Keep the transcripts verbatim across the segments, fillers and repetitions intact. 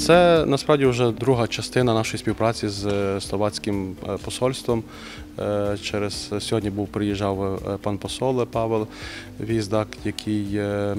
Це насправді вже друга частина нашої співпраці з словацьким посольством. Через сьогодні був приїжджав пан посол Павел Віздак, який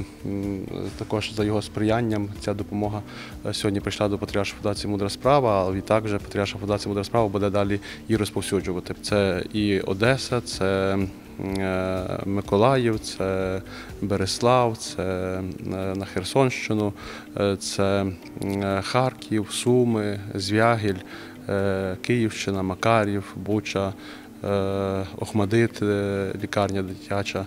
також за його сприянням ця допомога сьогодні прийшла до Патріаршої фундації «Мудра справа», а відтак вже Патріарша фундація «Мудра справа» буде далі її розповсюджувати. Це і Одеса, це Миколаїв, це Береслав, це на Херсонщину, це Харків, Суми, Звягіль, Київщина, Макарів, Буча, Охмадит, лікарня дитяча.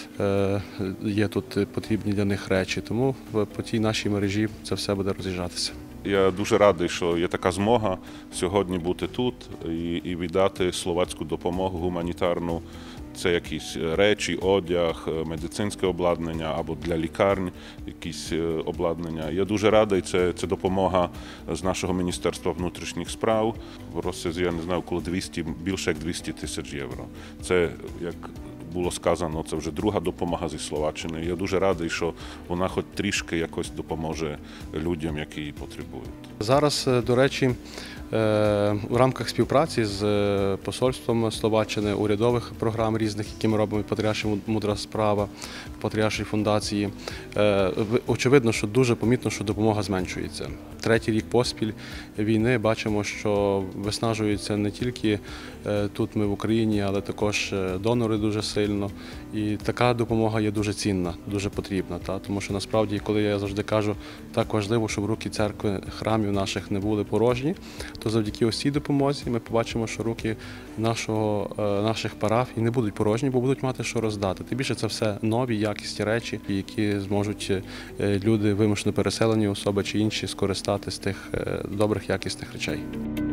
Є тут потрібні для них речі, тому по тій нашій мережі це все буде роз'їжджатися. Я дуже радий, що є така змога сьогодні бути тут і віддати словацьку допомогу гуманітарну. Це якісь речі, одяг, медицинське обладнання або для лікарень якісь обладнання. Я дуже радий, це, це допомога з нашого Міністерства внутрішніх справ. В розсязі, я не знаю, коло двісті, більше як двісті тисяч євро. Це, як було сказано, це вже друга допомога зі Словаччини. Я дуже радий, що вона хоч трішки якось допоможе людям, які її потребують. Зараз, до речі, в рамках співпраці з посольством Словаччини, урядових програм різних, які ми робимо в Патріаршій «Мудра справа», в Патріаршій фундації, очевидно, що дуже помітно, що допомога зменшується. Третій рік поспіль війни бачимо, що виснажуються не тільки тут ми в Україні, але також донори дуже сильно. І така допомога є дуже цінна, дуже потрібна. Та? Тому що насправді, коли я завжди кажу, так важливо, щоб руки церкви, храмів наших не були порожні, то завдяки ось цій допомозі ми побачимо, що руки нашого, наших парафій не будуть порожні, бо будуть мати що роздати. Тим більше це все нові, якісні речі, які зможуть люди, вимушено переселені особи чи інші, скористатися з тих добрих, якісних речей.